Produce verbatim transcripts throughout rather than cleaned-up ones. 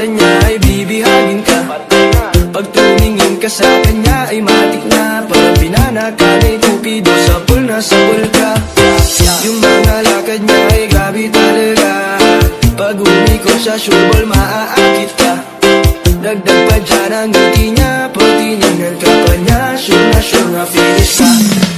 mata niya ay bibihagin ka. Pag tumingin ka sa kanya ay matik na parang binana ka ni Cupido, sapul na sapul ka. Yung mga lakad niya ay grabe talaga. Pag umikot sa sureball maaakit ka. Dagdag pa dyan ang ngiti niya, pag tinignan ka pa niya, sure na sure na finish ka.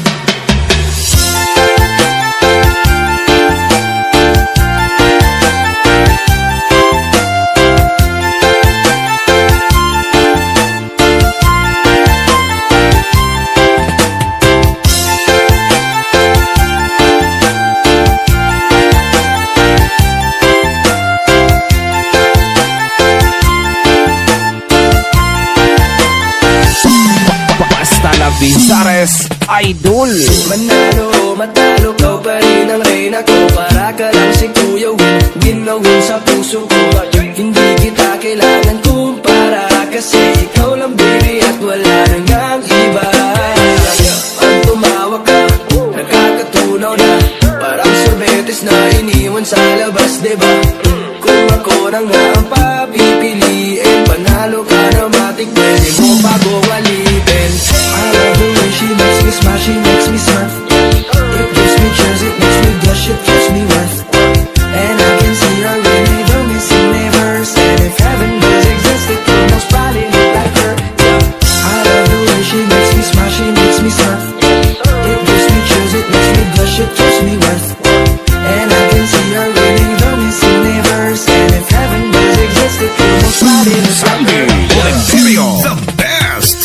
Bizares Idol. Manalo, matalo, kau pa rin ang reyna ko. Para ka lang si Kuya Win, win na win sa puso ko. Hindi kita kailangan kumpara, kasi ikaw lang baby at wala nang ang iba. Pag tumawa ka, nakakatunaw na, parang sorbetes na iniwan sa labas, diba? Kung ako na nga ang papipiliin, panalo ka na matik, pwede mo bago walipin. I love the way she makes me smile, she makes me smile. It gives me chills, it makes me blush, it gives me worth. And I can see her really the missing neighbors. And if heaven does exist, it will most probably look like her. Yeah. I love the way she makes me smile, she makes me smile. It gives me chills, it makes me blush, it gives me worth. And I can see her really the missing neighbors. And if heaven does exist, it will most probably look like her. Yeah. The best.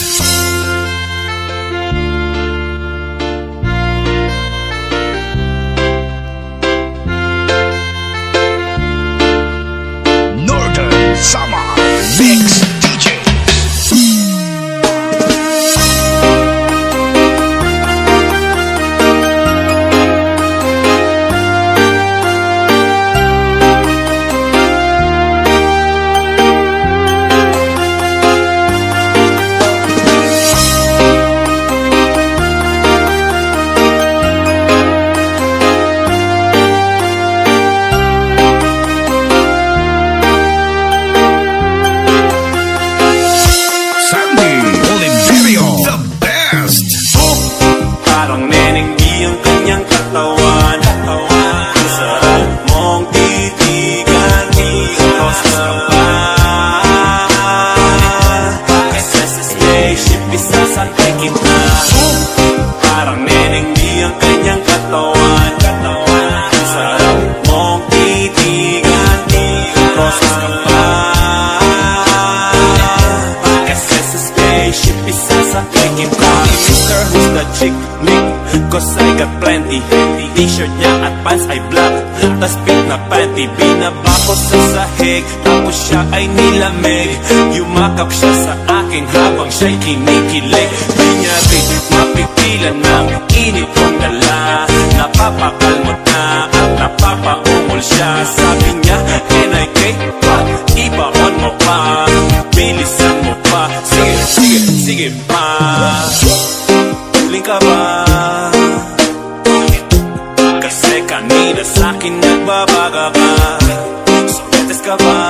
Summer Mix D J. T-shirt niya at pants ay black, tas pink na panty. Binaba ko sa sahig, tapos siya ay nilamig. Yumakap siya sa akin habang siya'y kinikilig. Di niya rin mapigilan ng init kong dala. Napapakalmot na at napapaungol siya. Sabi niya, N I K pa, ibaon mo pa, bilisan mo pa. Sige, sige, sige pa. Huling ka ba? Kanina sa'kin nagbabaga ka, sorbetes ka ba?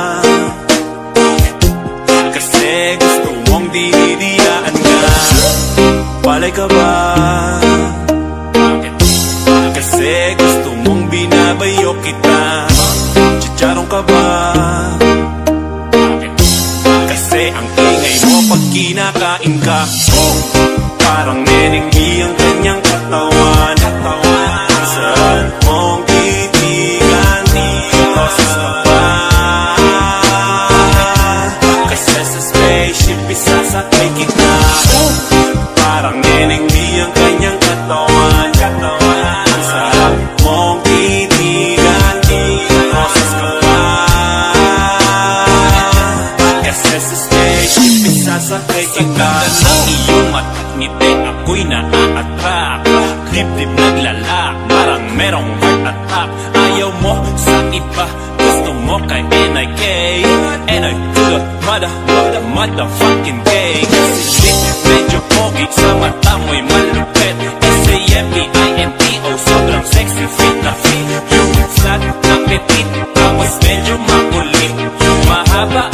Kasi gusto mong dinidiyaan ka. Palay ka ba? Kasi gusto mong binabayo kita. Chicharong ka ba? Kasi ang ingay mo pag kinakain ka. Oh, parang nenenggi ang kanyang katawan. Saan mong titigan, boses ka ba? Kasi sa spaceship isasakay kita. Parang nenenggi ang kanyang katawan. Saan mong titigan, boses ka ba? Kasi sa spaceship isasakay kita. Ang iyong mata't ngiti ako'y naa-attract. Dip-dip naglalak, parang merong heart attack. Ayaw mo sa iba, gusto mo kay N I K. N I to the mother, mother, motherfucking K. Kasi shit, medyo pogi, sa mata mo'y malupit. S A M E I N T O, sobrang sexy, fit na fit. Yung flat na petit, tapos medyo makulit. Mahaba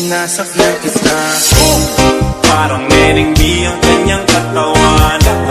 sinasakyan kita. Parang Neneng B ang kanyang katawan.